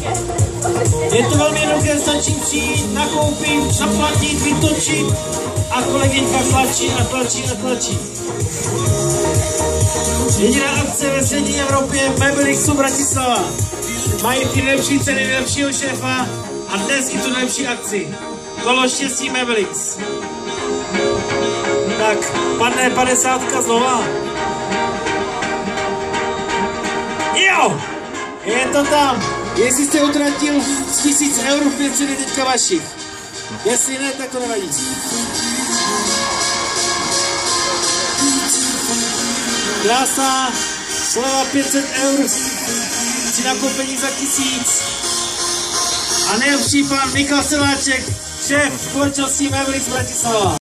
Je to velmi jednoduché, stačí přijít, nakoupit, zaplatit, vytočit a kolegyňka tlačí a tlačí a tlačí. Jediná akce ve střední Evropě Mebelixu Bratislava. Mají ty nejlepší ceny, nejlepšího šéfa a dnes i tu nejlepší akci. Kolo štěstí Mebelix. Tak, padne 50 znova. Jo! Je to tam. Jestli jste utratil 1000 eur, 500 je teďka vašich. Jestli ne, tak to nevadí. Krásná sleva 500 eur při nakoupení za 1000. A nejlepší pan Michal Sedláček, šéf společnosti Mebelix Bratislava.